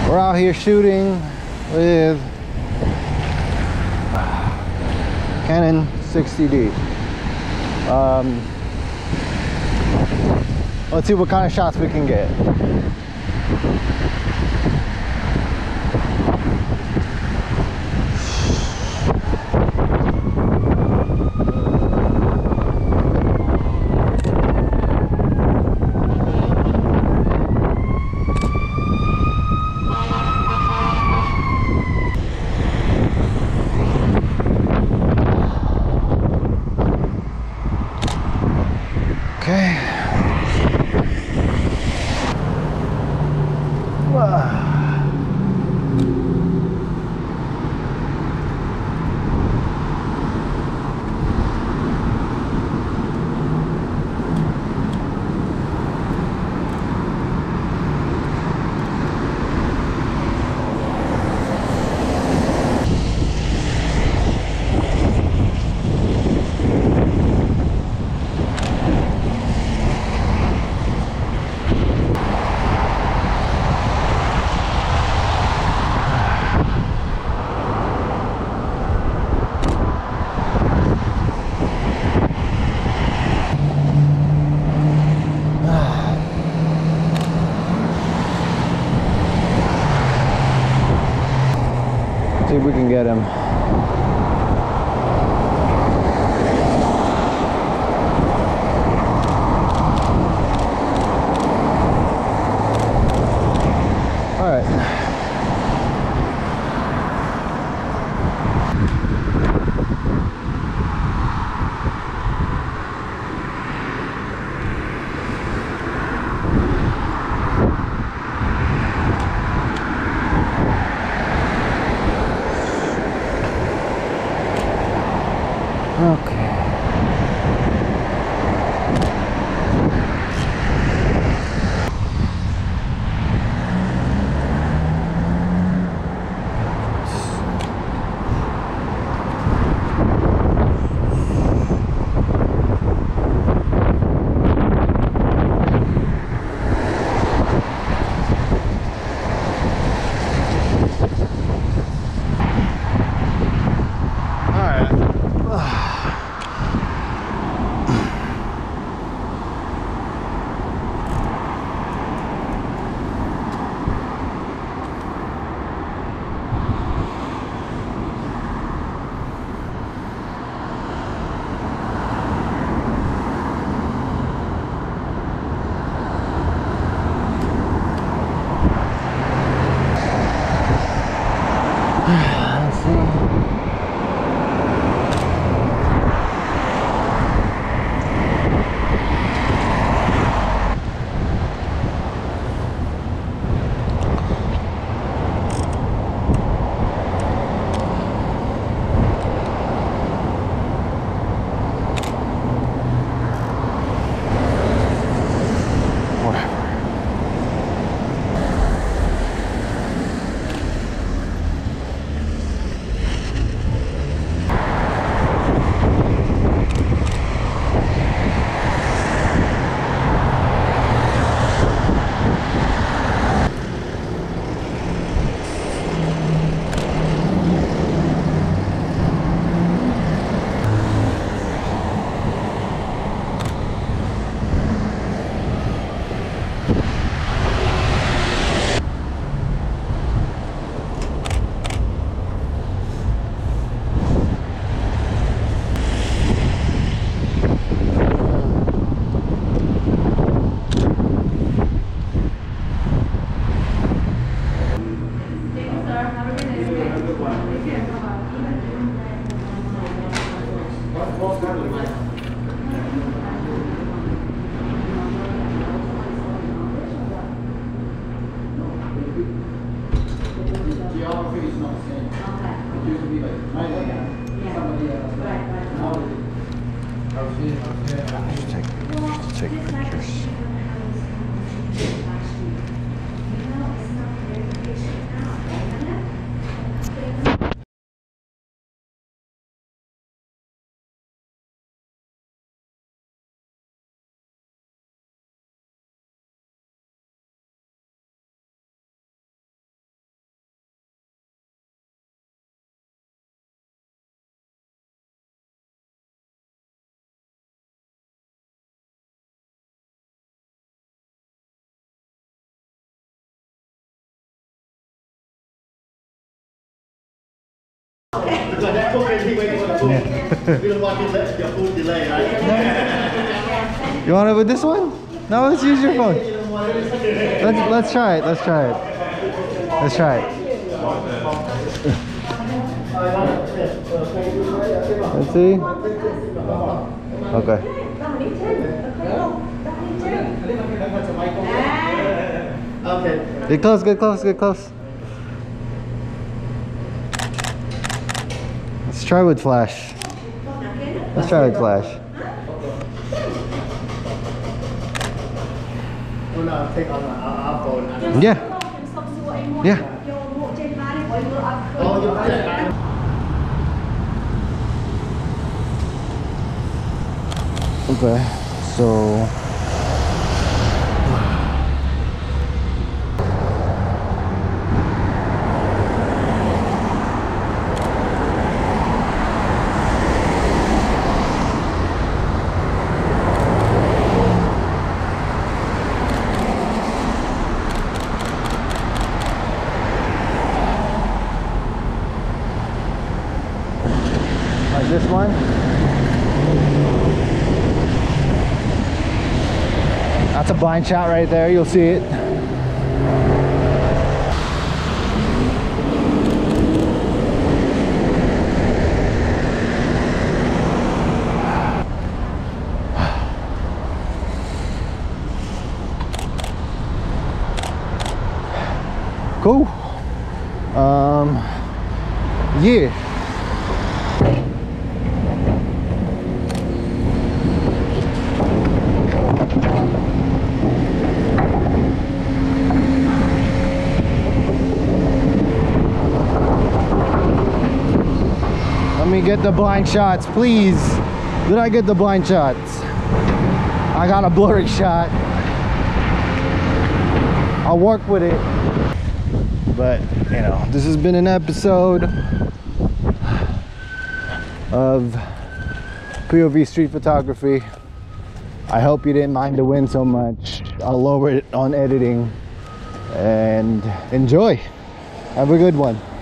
We're out here shooting with Canon 60D. Let's see what kind of shots we can get. Okay. See if we can get him. All right. Okay. Let's see. Geography is not the same. Okay. It used to be like my land, somebody else. Right, right. Now, Take pictures. cooking, waiting for the food. We don't want your food delay, right? You want it with this one? No, let's use your phone. Let's try it. Let's try it. Let's try it. Let's see. Okay. Okay. Get close, get close, get close. Let's try with flash. Let's try with flash. Take on our phone. Yeah. Yeah. Okay, so like this one. That's a blind shot right there, you'll see it. Cool. Yeah. Let me get the blind shots, please. Did I get the blind shots? I got a blurry shot. I'll work with it. But, you know, this has been an episode of POV street photography. I hope you didn't mind the wind so much. I'll lower it on editing. And enjoy. Have a good one.